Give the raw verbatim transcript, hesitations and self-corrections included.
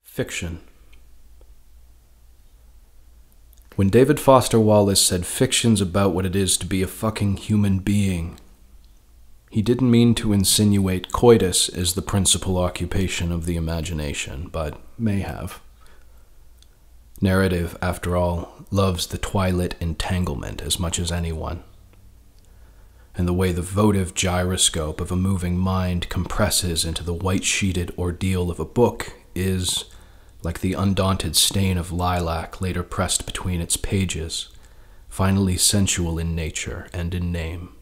Fiction. When David Foster Wallace said fiction's about what it is to be a fucking human being, he didn't mean to insinuate coitus as the principal occupation of the imagination, but may have. Narrative, after all, loves the twilit entanglement as much as anyone. And the way the votive gyroscope of a moving mind compresses into the white-sheeted ordeal of a book is, like the undaunted stain of lilac later pressed between its pages, finally sensual in nature and in name.